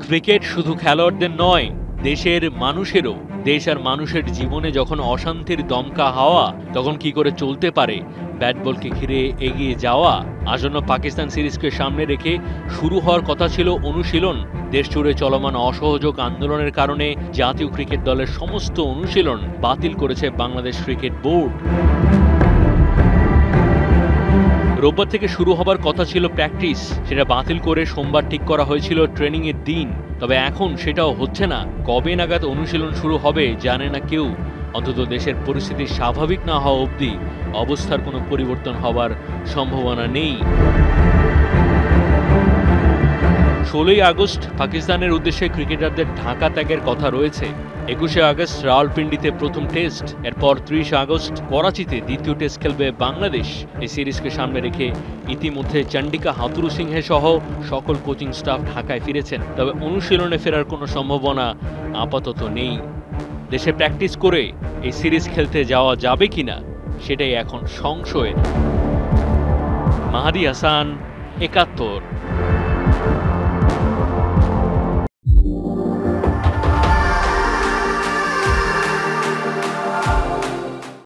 Cricket শুধু খেলোয়াড়দের নয়, দেশের মানুষেরও। দেশ আর মানুষের জীবনে যখন অশান্তির দমকা হাওয়া, তখন কি করে চলতে পারে ব্যাট বলকে ঘিরে এগিয়ে যাওয়া? আসন্ন পাকিস্তান সিরিজকে সামনে রেখে শুরু হওয়ার কথা ছিল অনুশীলন। দেশ জুড়ে চলমান অসহযোগ আন্দোলনের কারণে জাতীয় ক্রিকেট দলের সমস্ত অনুশীলন বাতিল করেছে বাংলাদেশ ক্রিকেট বোর্ড। রোববার থেকে শুরু হবার কথা ছিল প্র্যাকটিস, সেটা বাতিল করে সোমবার ঠিক করা হয়েছিল ট্রেনিং এর দিন। তবে এখন সেটাও হচ্ছে না। কবে নাগাদ অনুশীলন শুরু হবে জানে না কেউ। অন্তত দেশের পরিস্থিতি স্বাভাবিক না হওয়া অবধি অবস্থার কোনো পরিবর্তন হবার সম্ভাবনা নেই। 16ই আগস্ট পাকিস্তানের উদ্দেশ্যে ক্রিকেটারদের ঢাকা ত্যাগের কথা রয়েছে। 21শে আগস্ট রাওয়ালপিন্ডিতে প্রথম টেস্ট, এরপর 30 আগস্ট করাচিতে দ্বিতীয় টেস্ট খেলবে বাংলাদেশ। এই সিরিজকে সামনে রেখে ইতিমধ্যে চন্ডিকা হাথুরু সিংহে সহ সকল কোচিং স্টাফ ঢাকায় ফিরেছেন। তবে অনুশীলনে ফেরার কোনো সম্ভাবনা আপাতত নেই। দেশে প্র্যাকটিস করে এই সিরিজ খেলতে যাওয়া যাবে কিনা সেটাই এখন সংশয়ের। মাহাদি হাসান, 71।